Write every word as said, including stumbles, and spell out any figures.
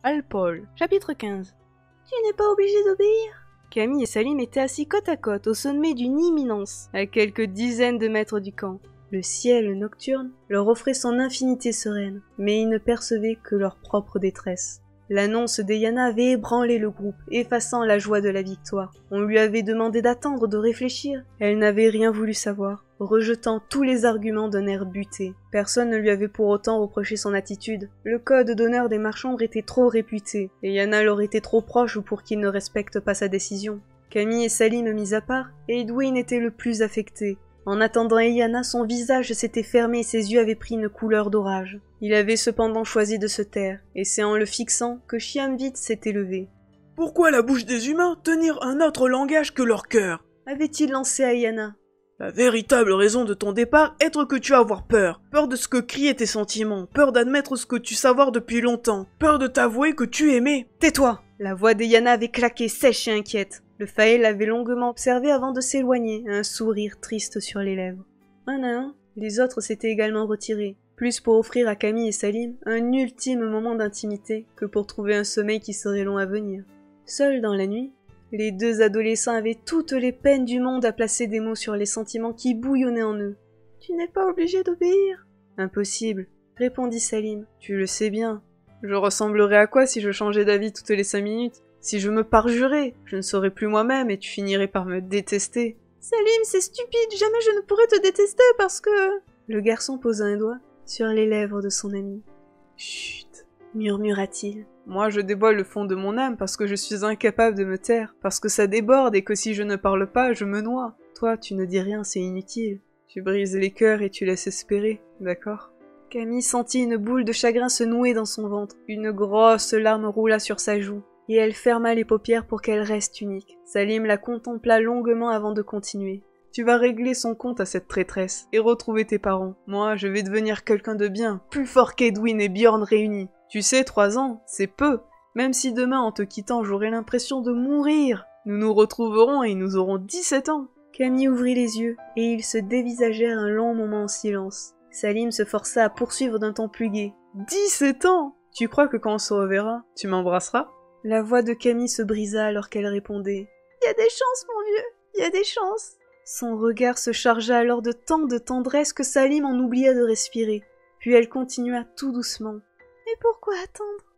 Alpol, chapitre quinze. Tu n'es pas obligé d'obéir. Camille et Salim étaient assis côte à côte au sommet d'une imminence, à quelques dizaines de mètres du camp. Le ciel nocturne leur offrait son infinité sereine, mais ils ne percevaient que leur propre détresse. L'annonce d'Eyana avait ébranlé le groupe, effaçant la joie de la victoire. On lui avait demandé d'attendre, de réfléchir. Elle n'avait rien voulu savoir, rejetant tous les arguments d'un air buté. Personne ne lui avait pour autant reproché son attitude. Le code d'honneur des marchands était trop réputé, et Yana leur était trop proche pour qu'ils ne respectent pas sa décision. Camille et Salim mis à part, Edwin était le plus affecté. En attendant Eyana, son visage s'était fermé et ses yeux avaient pris une couleur d'orage. Il avait cependant choisi de se taire, et c'est en le fixant que Chiamvit s'était levé. « Pourquoi la bouche des humains tenir un autre langage que leur cœur ?» avait-il lancé à Eyana. « La véritable raison de ton départ est que tu as avoir peur. Peur de ce que crient tes sentiments, peur d'admettre ce que tu savoir depuis longtemps, peur de t'avouer que tu aimais. »« Tais-toi !» La voix d'Eyana avait claqué, sèche et inquiète. Le Faël l'avait longuement observé avant de s'éloigner, un sourire triste sur les lèvres. Un à un, les autres s'étaient également retirés, plus pour offrir à Camille et Salim un ultime moment d'intimité que pour trouver un sommeil qui serait long à venir. Seuls dans la nuit, les deux adolescents avaient toutes les peines du monde à placer des mots sur les sentiments qui bouillonnaient en eux. « Tu n'es pas obligé d'obéir. »« Impossible, » répondit Salim. « Tu le sais bien. Je ressemblerais à quoi si je changeais d'avis toutes les cinq minutes ? Si je me parjurais, je ne serais plus moi-même et tu finirais par me détester. »« Salim, c'est stupide, jamais je ne pourrais te détester parce que... » Le garçon posa un doigt sur les lèvres de son ami. « Chut !» murmura-t-il. « Moi, je dévoile le fond de mon âme parce que je suis incapable de me taire, parce que ça déborde et que si je ne parle pas, je me noie. Toi, tu ne dis rien, c'est inutile. Tu brises les cœurs et tu laisses espérer, d'accord ?» Camille sentit une boule de chagrin se nouer dans son ventre. Une grosse larme roula sur sa joue, et elle ferma les paupières pour qu'elle reste unique. Salim la contempla longuement avant de continuer. « Tu vas régler son compte à cette traîtresse, et retrouver tes parents. Moi, je vais devenir quelqu'un de bien, plus fort qu'Edwin et Bjorn réunis. Tu sais, trois ans, c'est peu. Même si demain, en te quittant, j'aurai l'impression de mourir. Nous nous retrouverons et nous aurons dix-sept ans. » Camille ouvrit les yeux, et ils se dévisagèrent un long moment en silence. Salim se força à poursuivre d'un ton plus gai. « Dix-sept ans! Tu crois que quand on se reverra, tu m'embrasseras ?» La voix de Camille se brisa alors qu'elle répondait. « Il y a des chances, mon vieux, il y a des chances. » Son regard se chargea alors de tant de tendresse que Salim en oublia de respirer. Puis elle continua tout doucement. « Mais pourquoi attendre?